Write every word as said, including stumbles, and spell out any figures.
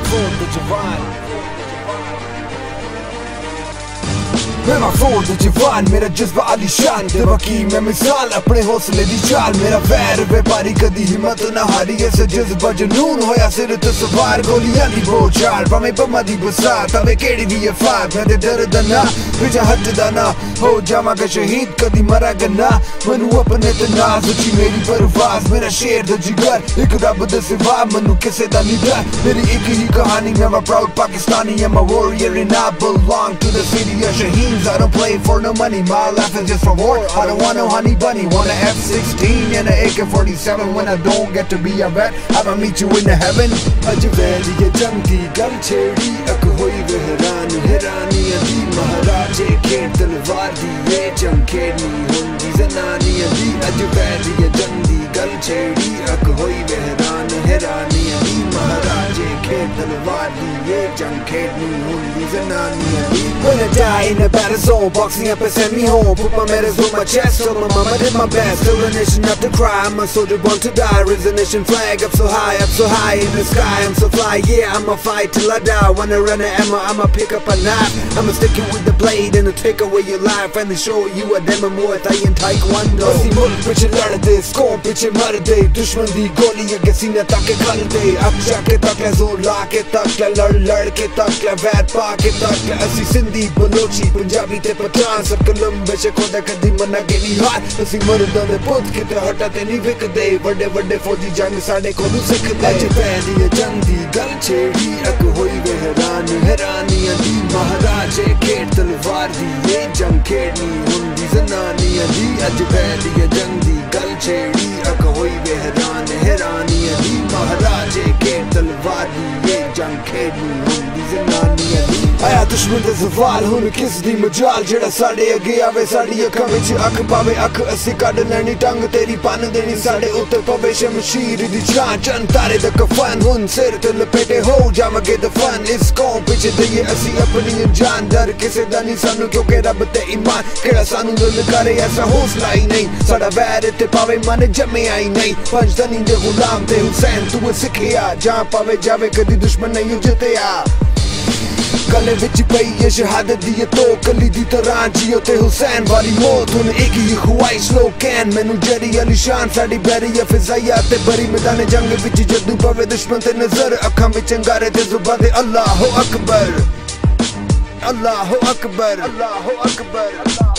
Fauj da Jawan, मेरा फौज दा जवान, मेरा जज्बा आलीशान ते बाकी मैं मिसाल अपने हौसले दी चाल। मेरा वैर व्यापारी कदी हिम्मत ना हारी, ऐसा जज्बा जनून होया सिर ते सवार। गोलियां दी बोलचाल भावें बम्मा दी बसात, भावें केड़ी दी अफात, मैं ते डरदा ना पिछे हटदा ना। हो जावांगा शहीद कदी मरांगा ना, मैनू अपने ते नाज उची मेरी परवाज। मेरा शेर दा जिगर इक रब दे सिवा, मैनू किसे दा नी डर। मेरी एक ही कहानी, I'm a proud Pakistani, I'm a warrior and I belong to the city of Shaheen. I don't play for no money, my life is just for war. I don't want no honey bunny, want a F sixteen and a A K forty-seven. When I don't get to be a vet, I'ma meet you in the heaven. Aj veli ye jang di gal chedi, ak hoi ve heran herani adi. Maharaje khed talwar di ye jang khedni hundi zanani adi. Aj veli ye jang di gal chedi, ak hoi ve heran herani adi. Maharaje khed talwar di ye jang khedni hundi zanani adi. When I die in the battlezone, boxing up and send me home. Put my medals on my chest, so my mama did my best. Still a nation not to cry, I'm a soldier born to die. Raise a nation flag up so high, up so high in the sky. I'm so fly, yeah, I'ma fight till I die. Wanna run an ammo, I'ma pick up a knife. I'ma stick it with the blade and take away your life. And show you a demo more in taekwondo. Asi mulk piche ladde, scope piche marde. Dushman di goli age sine tak khalde. Aksha ke tak la zor la ke tak la lad lad ke tak la vat pa ke tak la. Asi Sindhi Balochi Punjabi te Pathan, sab kalam beche khoda kadi mana ke ni haat. Asi mardan de put ke te hata te ni vikde. Vade vade fauji jang sade kolu sikhde. Aj pehli ye jang di gal chedi, ak hoi ve heran herani adi. Maharaje khed talwar di ye jang khedni hundi zanani adi. Aj pehli ye jang di gal chedi, ak hoi ve heran herani adi. Maharaje khed talwar di ye jang khedni hundi zanani adi. आया दुश्मन दे सवाल हुन किस दी मजाल, जेड़ा साडे अगे आवे साडी अखां विच अख पावे। अख असी कढ लैनी टंग तेरी पन देनी साडे उत्ते पवे शमशीर दी जान। चन तारे दा कफन हुन सिर ते लपेटे हो जावांगे दफन। इस कौम पिछे दईए असी अपनी जान, डर किसे दा नहीं सानू क्योंकि रब ते ईमान। केड़ा सानू दिल करे ऐसा हौसला ही नहीं, साडा वैर ते पावे मन जम्मिया ही नहीं। पंजतनी दे गुलाम ते हुसैन तू सिखिया, जां पावे जावे कदी दुश्मन नहीं जितया। गले विच पई ये शहादत दी ये तो कली दी तरह जियो ते हुसैन वाली मौत। हुन एक ही ख्वाहिश लो कैन, मैनू जरी अलीशान साडी बैरी फिजाइया ते बरी। मैदान जंग विच जदू पवे दुश्मन ते नजर, अखां विच अंगारे ते जुबान ते अल्लाह हो अकबर, अल्लाह हो अकबर, अल्लाह हो अकबर।